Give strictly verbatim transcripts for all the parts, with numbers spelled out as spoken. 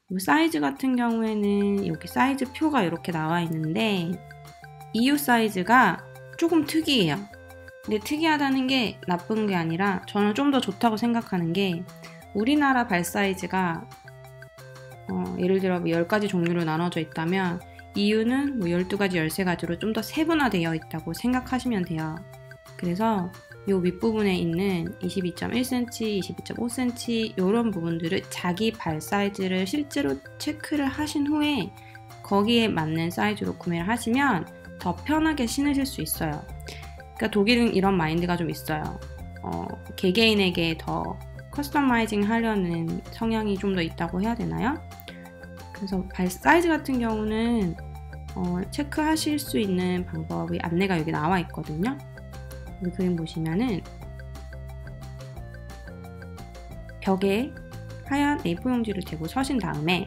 사이즈 같은 경우에는 여기 사이즈 표가 이렇게 나와 있는데 이유 사이즈가 조금 특이해요. 근데 특이하다는 게 나쁜 게 아니라 저는 좀 더 좋다고 생각하는 게 우리나라 발 사이즈가 어, 예를 들어 뭐 열 가지 종류로 나눠져 있다면 이유는 뭐 열두 가지, 열세 가지로 좀 더 세분화되어 있다고 생각하시면 돼요. 그래서 이 윗부분에 있는 이십이 점 일 센티미터, 이십이 점 오 센티미터 이런 부분들을 자기 발 사이즈를 실제로 체크를 하신 후에 거기에 맞는 사이즈로 구매를 하시면 더 편하게 신으실 수 있어요. 그러니까 독일은 이런 마인드가 좀 있어요. 어, 개개인에게 더 커스터마이징 하려는 성향이 좀 더 있다고 해야 되나요? 그래서 발 사이즈 같은 경우는 어, 체크하실 수 있는 방법이 안내가 여기 나와 있거든요. 이 그림 보시면은 벽에 하얀 에이포 용지를 대고 서신 다음에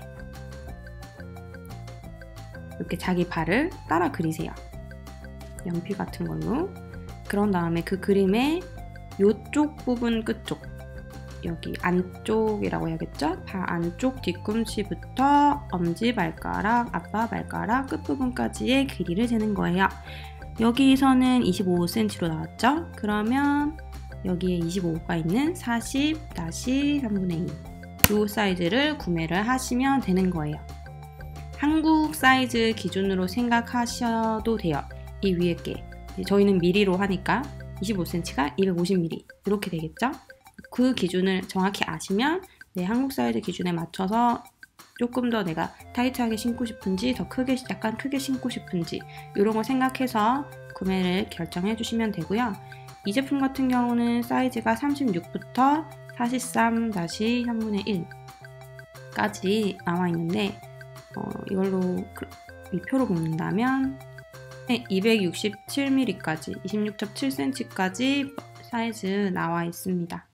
이렇게 자기 발을 따라 그리세요. 연필 같은 걸로. 그런 다음에 그 그림의 요쪽 부분 끝쪽, 여기 안쪽이라고 해야겠죠? 발 안쪽 뒤꿈치부터 엄지발가락, 아빠 발가락 끝부분까지의 길이를 재는 거예요. 여기서는 이십오 센티미터로 나왔죠? 그러면 여기에 이십오가 있는 사십 삼분의 이 이 사이즈를 구매를 하시면 되는 거예요. 한국 사이즈 기준으로 생각하셔도 돼요. 이 위에 게 저희는 미리로 하니까 이십오 센티미터가 이백오십 밀리미터 이렇게 되겠죠? 그 기준을 정확히 아시면 내 한국 사이즈 기준에 맞춰서 조금 더 내가 타이트하게 신고 싶은지 더 크게 약간 크게 신고 싶은지 이런 거 생각해서 구매를 결정해 주시면 되고요. 이 제품 같은 경우는 사이즈가 삼십육부터 사십삼 삼분의 일까지 나와 있는데 어, 이걸로 위표로 봅는다면 네, 이백육십칠 밀리미터까지 이십육 점 칠 센티미터까지 사이즈 나와 있습니다.